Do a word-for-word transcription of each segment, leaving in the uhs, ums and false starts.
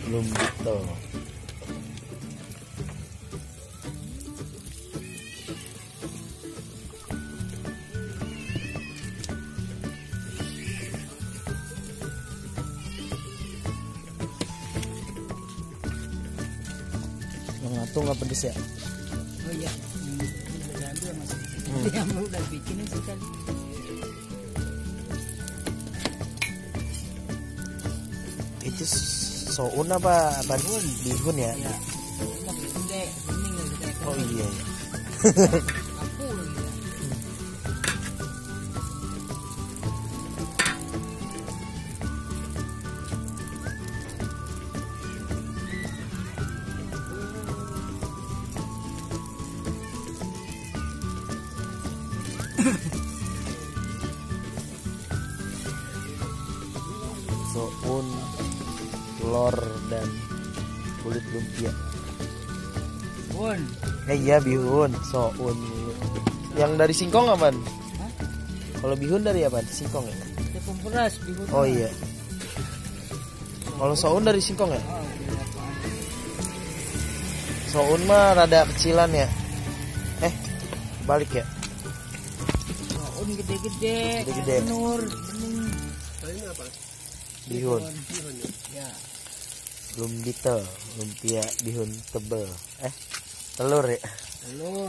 belum gitu. Itu nggak pedes ya? Oh iya, hmm, udah ambil masih. Hmm. Dia udah bikin sih kan. Itu soun apa bihun? Bihun ya? Iya. Bihun deh, bening gitu. Oh iya. Aku lagi. Soun, telur dan kulit lumpia. Bihun. Eh iya bihun, soun. Yang dari singkong apa? Kalau bihun dari apa? Singkong ya? Tepung beras bihun. Oh iya. Kalau soun dari singkong ya? Oh, iya. Soun mah rada kecilan ya. Eh, balik ya. Soun gede-gede. Gede-gede. Benur, bening. Ini apa? Bihun. Bihun ya. Ya. Belum detail, lumpia bihun tebel. Eh, telur ya? Telur.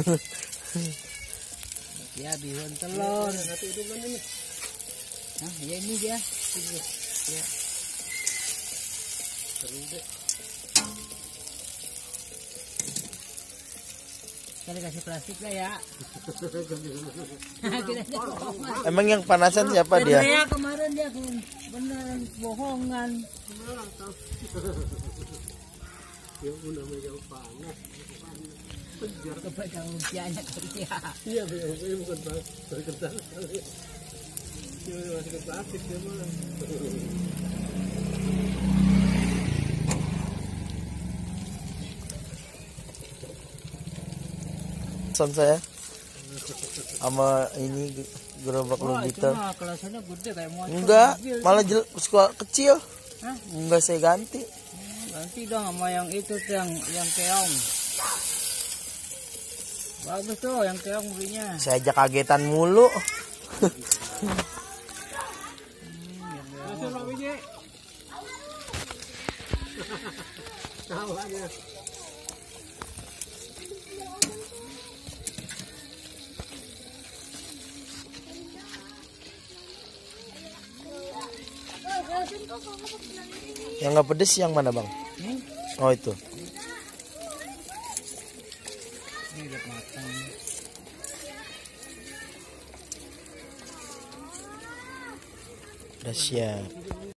Ya bihun telur. Satu itu mana nih? Nah, ya ini dia. Ya. Seru deh. Kita dikasih plastik lah ya. Emang yang panasan siapa dia? Saya kemarin dia beneran bohongan. Ya udah jauh panas. Kepada lumpianya kali ya. Iya, ini bukan berkental. Cuma masih ke plastik dia malah. Son saya sama ini gerobak Oh, lumpia. itu mah kelasannya gede kayak motor. Enggak, mobil. malah jel, suka kecil. Hah? Enggak saya ganti. Ganti dong sama yang itu tuh yang yang keong. Bagus tuh yang keong belinya. Saya aja kagetan mulu. Masuk Pak Wiji. Tahu aja. Yang nggak pedes yang mana bang? Hmm? Oh itu. Ini udah matang. Udah siap.